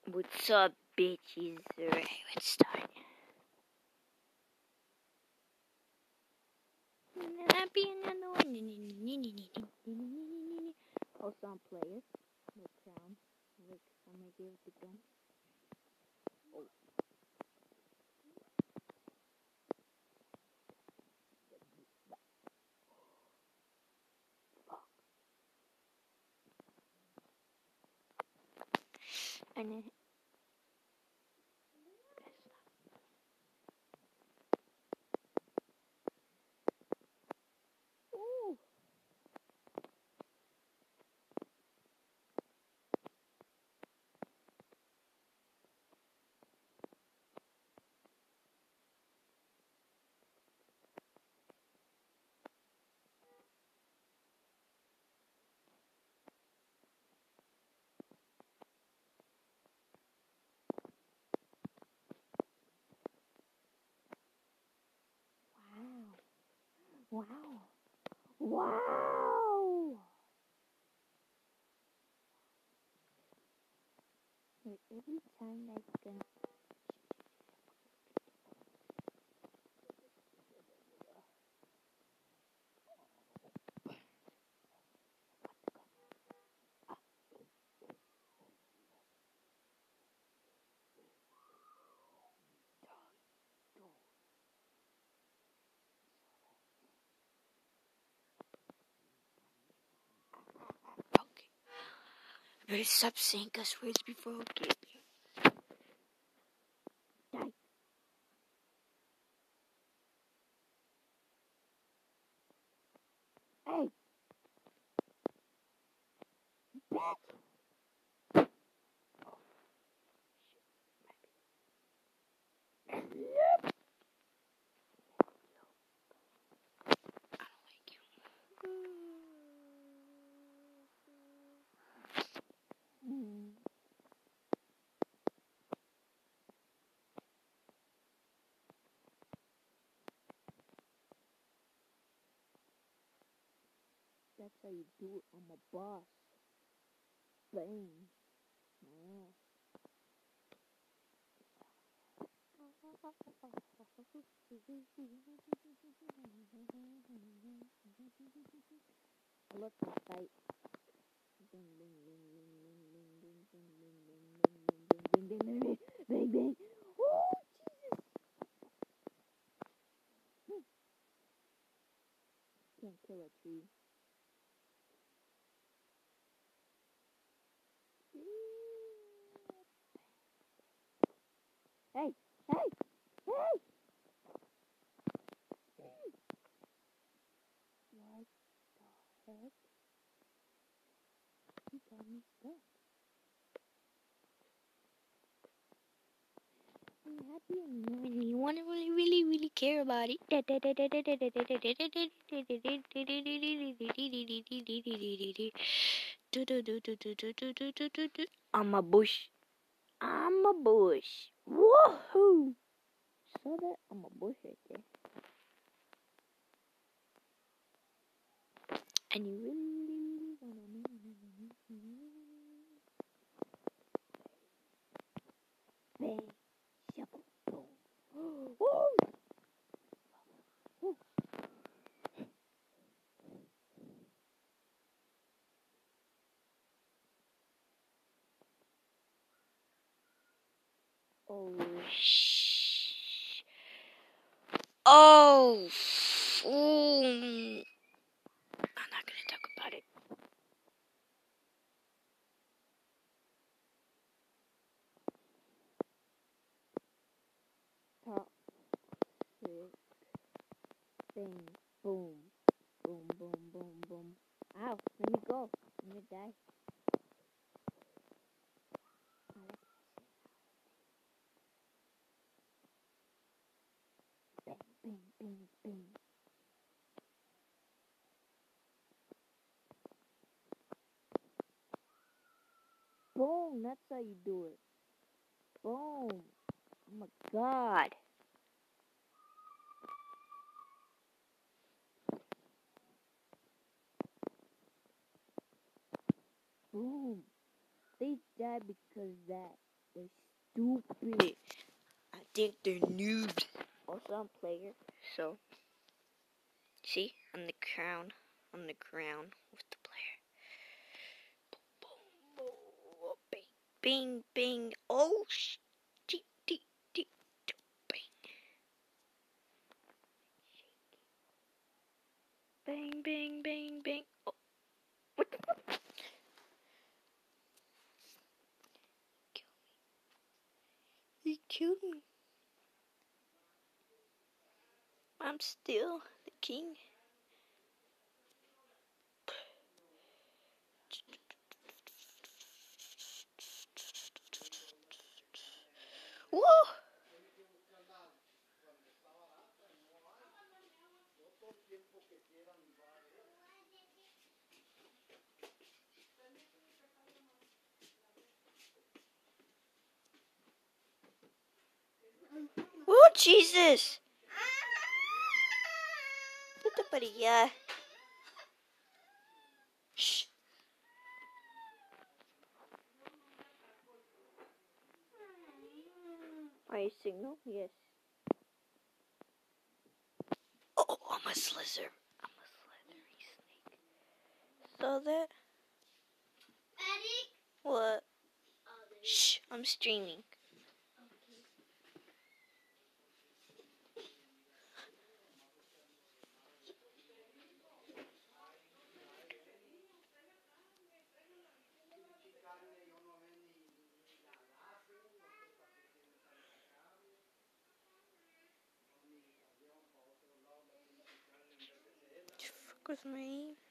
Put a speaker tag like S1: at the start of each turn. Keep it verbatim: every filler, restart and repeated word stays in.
S1: What's up, bitches? Alright, let's start. Happy another one. Also, I'm player. No crown. Look, I'm gonna give it the gun. Oh. And then. Ooh. Wow. Wow. Wait, every time I can. Okay. I better stop saying cuss words before I get you. Die. Hey. Bitch. Mm. That's how you do it. I'm a boss. Bang. Yeah. Look, the fight. Bing, bing, bing, bing, bing, bing, bing, bing, bing, bing, bing, bing, bing, bing, bing, bing, bing. Oh, Jesus! Can't kill a tree. Hey, hey, hey! What the heck? He got me stuck. I'm happy and you want to really, really, really care about it. I'm a bush. I'm a bush. Woohoo! Saw that? I'm a bush right there. And you really, really wanna know. Bang, shovel, boom. Oh! Oh, shh. Oh, ooh. I'm not gonna talk about it. Top, six, bang, boom, boom, boom, boom, boom. Ow, let me go. I'm gonna die. Bang, bang, bang, bang. Boom, that's how you do it. Boom. Oh my god. Boom. They died because that. They're stupid. I think they're noobs. Also, I'm player, so see, I'm the crown. I'm the crown with the player. Boom, boom, boom, bing, bing, bing. Oh, sh, dee, dee, dee, dee, bing. Bang, bang, bang, bang. Oh, what the fuck? He killed me. I'm still the king. Whoa! Oh, Jesus! What the buddy? Yeah. Shh. Are you signal? Yes. Oh, I'm a slither. I'm a slithery snake. Saw that?
S2: Eddie?
S1: What? Shh. I'm streaming. Fuck with me.